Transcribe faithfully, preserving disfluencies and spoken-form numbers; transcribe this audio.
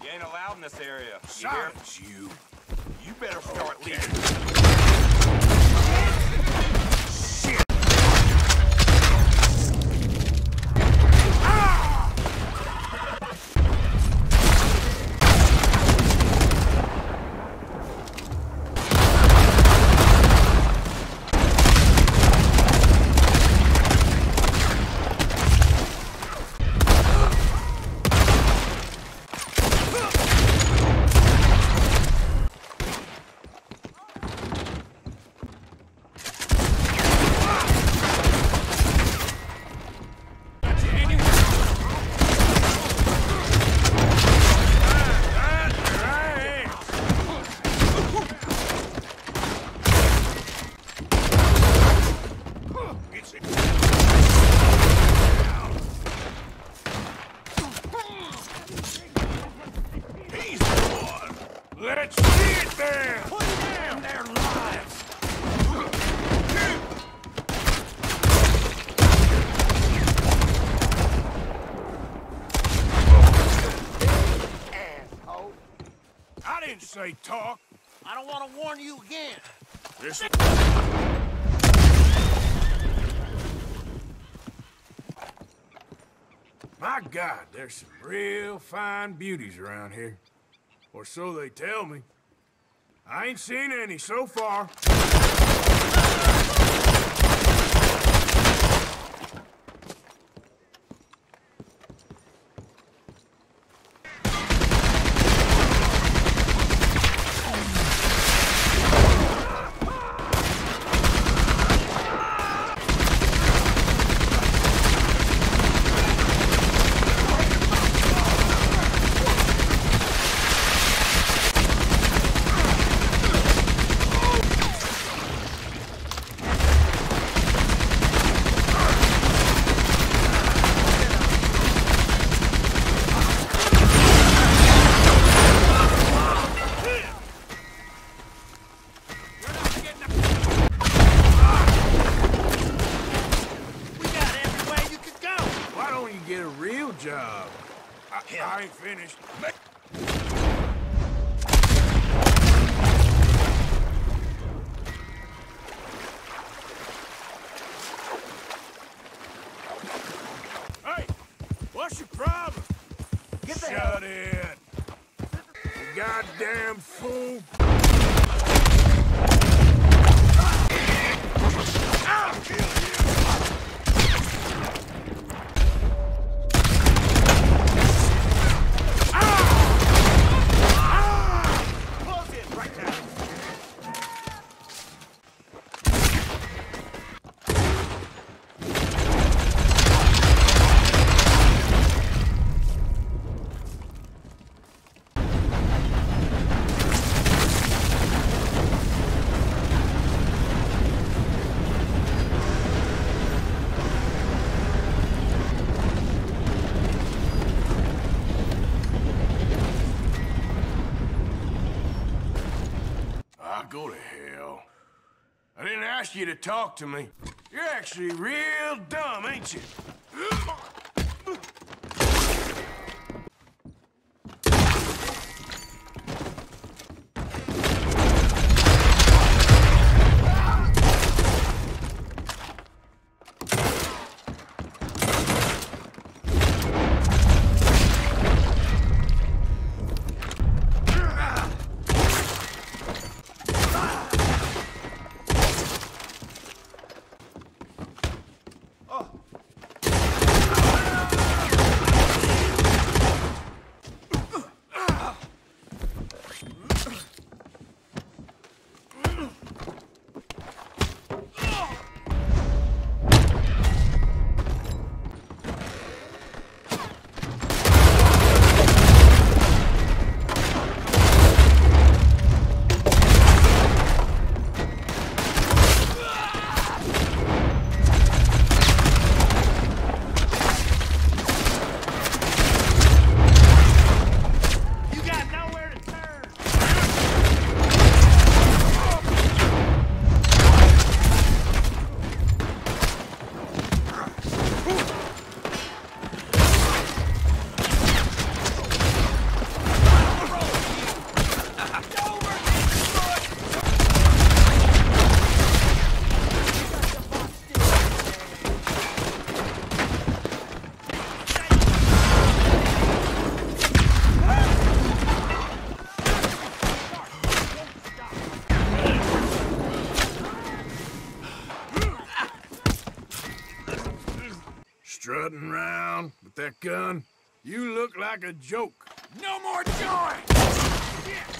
You ain't allowed in this area. Silence, you. You better start Okay. leaving. Shit! Ah! Let's see it there! Put down their lives! Asshole. I didn't say talk. I don't want to warn you again. This... My God, there's some real fine beauties around here. Or so they tell me. I ain't seen any so far. Get a real job. I, I ain't finished. Hey, what's your problem? Get the Shut hell. in. You goddamn fool. I'll kill you. Go to hell. I didn't ask you to talk to me. You're actually real dumb, ain't you? Strutting around with that gun, you look like a joke. No more joy!